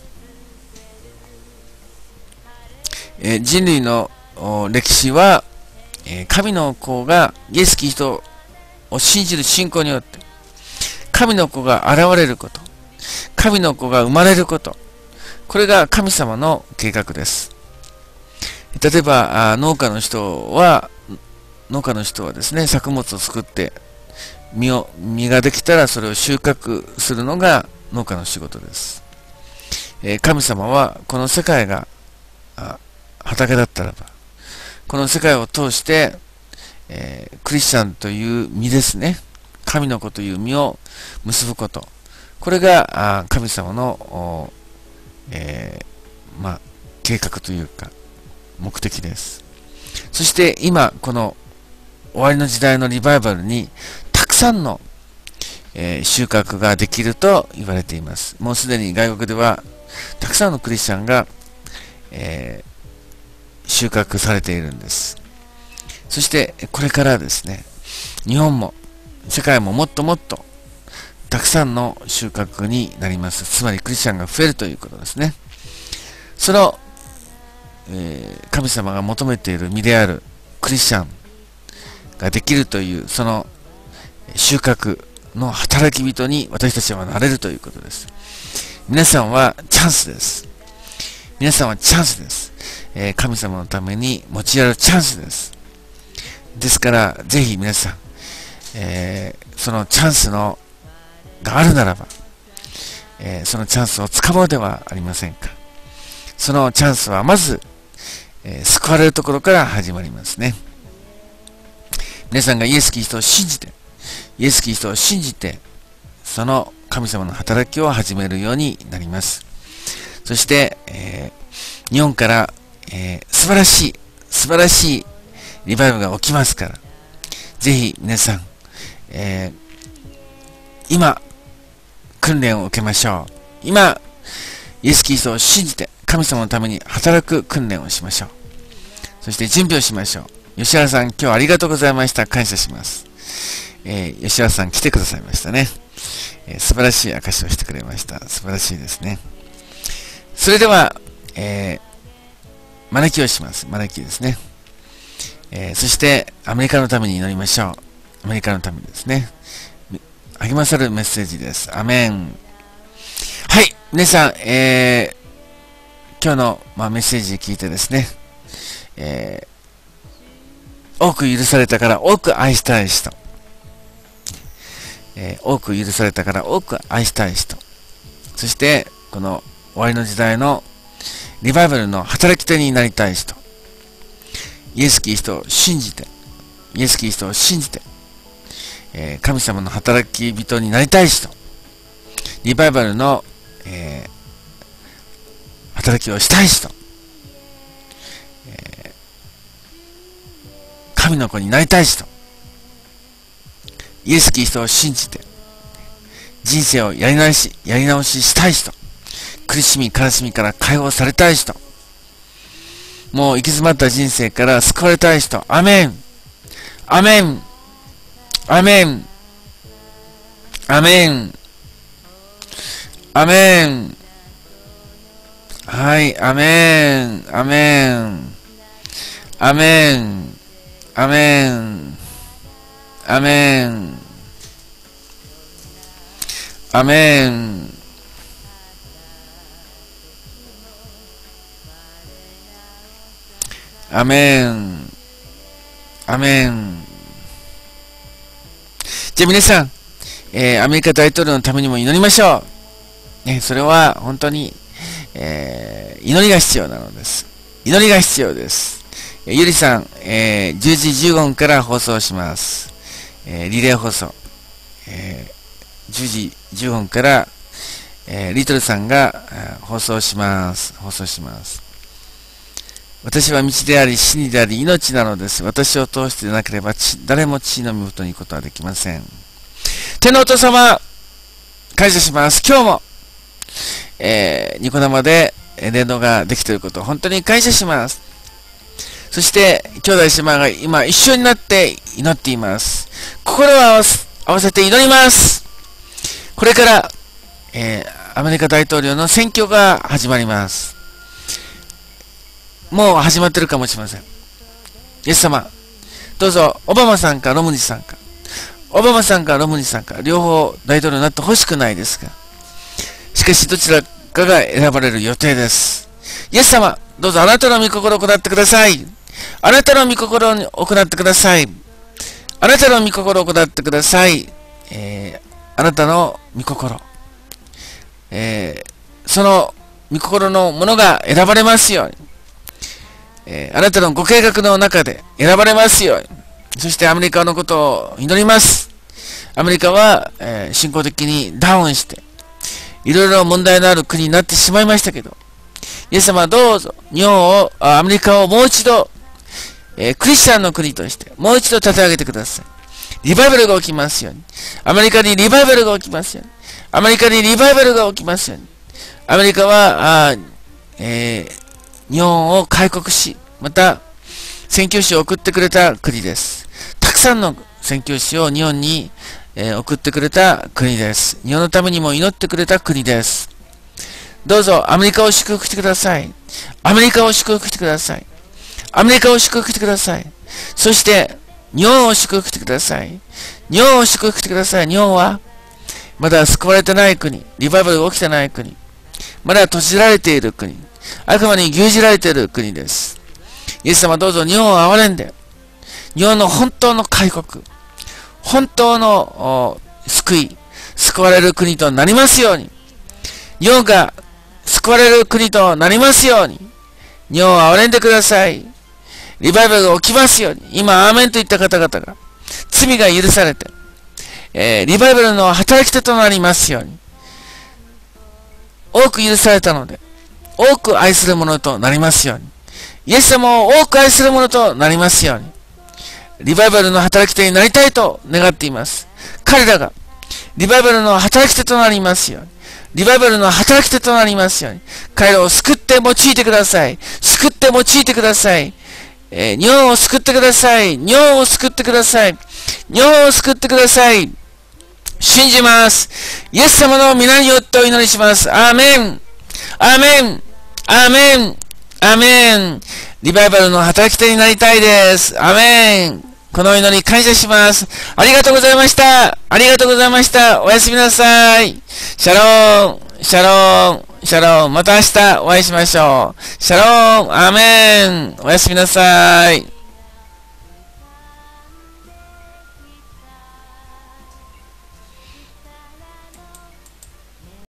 えー、人類の歴史は、えー、神の子がイエス・キリストを信じる信仰によって神の子が現れること、神の子が生まれること、これが神様の計画です。例えばあ農家の人は農家の人はですね、作物を作って実を実ができたらそれを収穫するのが農家の仕事です。えー、神様はこの世界が畑だったらば、この世界を通して、えー、クリスチャンという実ですね、神の子という実を結ぶこと、これがあ神様の、えー、まあ、計画というか目的です。そして今この終わりの時代のリバイバルにたくさんの、えー、収穫ができると言われています。もうすでに外国ではたくさんのクリスチャンが、えー、収穫されているんです。そしてこれからですね、日本も世界ももっともっとたくさんの収穫になります。つまりクリスチャンが増えるということですね。その、えー、神様が求めている実であるクリスチャンができるという、その収穫の働き人に私たちはなれるということです。皆さんはチャンスです。皆さんはチャンスです。えー、神様のために用いられるチャンスです。ですから、ぜひ皆さん、えー、そのチャンスのがあるならば、えー、そのチャンスをつかもうではありませんか。そのチャンスはまず、えー、救われるところから始まりますね。皆さんがイエス・キリストを信じて、イエス・キリストを信じて、その神様の働きを始めるようになります。そして、えー、日本から、えー、素晴らしい、素晴らしいリバイバルが起きますから、ぜひ皆さん、えー、今、訓練を受けましょう。今、イエス・キリストを信じて、神様のために働く訓練をしましょう。そして準備をしましょう。吉原さん、今日はありがとうございました。感謝します。えー、吉原さん来てくださいましたね。えー、素晴らしい証しをしてくれました。素晴らしいですね。それでは、えー、招きをします。招きですね。えー、そして、アメリカのために祈りましょう。アメリカのためにですね。励まされるメッセージです。アメン。はい、皆さん、えー、今日の、まあ、メッセージ聞いてですね、えー、多く許されたから多く愛したい人、えー、多く許されたから多く愛したい人、 そして、この終わりの時代のリバイバルの働き手になりたい人、イエス・キリストを信じて、イエス・キリストを信じて、えー、神様の働き人になりたい人、リバイバルの、えー、働きをしたい人、えー、神の子になりたい人、イエス・キリストを信じて、人生をやり直し、やり直ししたい人、苦しみ、悲しみから解放されたい人、もう行き詰まった人生から救われたい人、アメン、アメン、アメン、アメン、アメン、はい、アメン、アメン、アメン、アメン、アメン、アメン、アメン、アメン。じゃあ皆さん、えー、アメリカ大統領のためにも祈りましょう。ね、それは本当に、えー、祈りが必要なのです。祈りが必要です。えー、ゆりさん、えー、じゅうじじゅうごふんから放送します。えー、リレー放送。えー、じゅうじじゅうごふんから、えー、リトルさんが放送します。放送します。私は道であり、真理であり、命なのです。私を通してでなければ、誰も地の身元に行くことはできません。天のお父様、感謝します。今日も、えー、ニコ生で連動ができていることを本当に感謝します。そして、兄弟姉妹が今一緒になって祈っています。心を合わせ、合わせて祈ります。これから、えー、アメリカ大統領の選挙が始まります。もう始まってるかもしれません。イエス様、どうぞ、オバマさんかロムニさんか、オバマさんかロムニさんか、両方大統領になってほしくないですが、しかしどちらかが選ばれる予定です。イエス様、どうぞあなたの御心を行ってください。あなたの御心を行ってください。あなたの御心を行ってください。えー、あなたの御心。えー、その御心のものが選ばれますように。えー、あなたのご計画の中で選ばれますように。そしてアメリカのことを祈ります。アメリカは、えー、信仰的にダウンして、いろいろ問題のある国になってしまいましたけど、イエス様どうぞ、日本を、アメリカをもう一度、えー、クリスチャンの国として、もう一度立て上げてください。リバイバルが起きますように。アメリカにリバイバルが起きますように。アメリカにリバイバルが起きますように。アメリカは、あえー日本を開国し、また、宣教師を送ってくれた国です。たくさんの宣教師を日本に、えー、送ってくれた国です。日本のためにも祈ってくれた国です。どうぞ、アメリカを祝福してください。アメリカを祝福してください。アメリカを祝福してください。そして、日本を祝福してください。日本を祝福してください。日本は、まだ救われてない国、リバイバルが起きてない国、まだ閉じられている国、悪魔に牛耳られている国です。イエス様どうぞ日本を憐れんで、日本の本当の開国、本当の救い、救われる国となりますように、日本が救われる国となりますように、日本を憐れんでください。リバイバルが起きますように、今、アーメンと言った方々が、罪が許されて、えー、リバイバルの働き手となりますように、多く許されたので、多く愛するものとなりますように。イエス様を多く愛するものとなりますように。リバイバルの働き手になりたいと願っています。彼らが、リバイバルの働き手となりますように。リバイバルの働き手となりますように。彼らを救って用いてください。救って用いてください。えー、日本を救ってください。日本を救ってください。日本を救ってください。信じます。イエス様の皆によってお祈りします。アーメン。アーメン。アーメン。アーメン。リバイバルの働き手になりたいです。アーメン。この祈り感謝します。ありがとうございました。ありがとうございました。おやすみなさい。シャローン。シャローン。シャローン。また明日お会いしましょう。シャローン。アーメン。おやすみなさい。